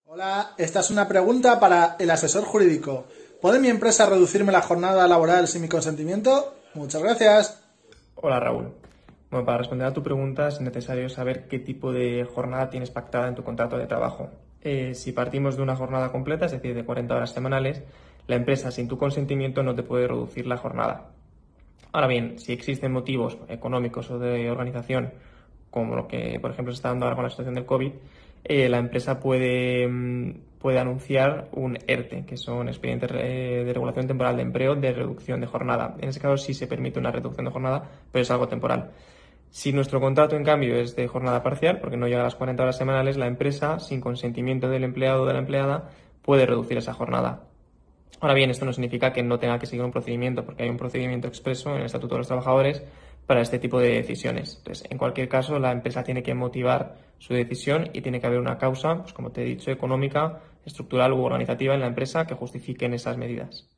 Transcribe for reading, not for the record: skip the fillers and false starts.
Hola, esta es una pregunta para el asesor jurídico. ¿Puede mi empresa reducirme la jornada laboral sin mi consentimiento? Muchas gracias. Hola Raúl. Bueno, para responder a tu pregunta es necesario saber qué tipo de jornada tienes pactada en tu contrato de trabajo. Si partimos de una jornada completa, es decir, de 40 horas semanales, la empresa sin tu consentimiento no te puede reducir la jornada. Ahora bien, si existen motivos económicos o de organización, como lo que, por ejemplo, se está dando ahora con la situación del COVID, la empresa puede anunciar un ERTE, que son expedientes de regulación temporal de empleo de reducción de jornada. En ese caso sí se permite una reducción de jornada, pero es algo temporal. Si nuestro contrato, en cambio, es de jornada parcial, porque no llega a las 40 horas semanales, la empresa, sin consentimiento del empleado o de la empleada, puede reducir esa jornada. Ahora bien, esto no significa que no tenga que seguir un procedimiento, porque hay un procedimiento expreso en el Estatuto de los Trabajadores para este tipo de decisiones. Entonces, en cualquier caso, la empresa tiene que motivar su decisión y tiene que haber una causa, pues como te he dicho, económica, estructural u organizativa en la empresa que justifiquen esas medidas.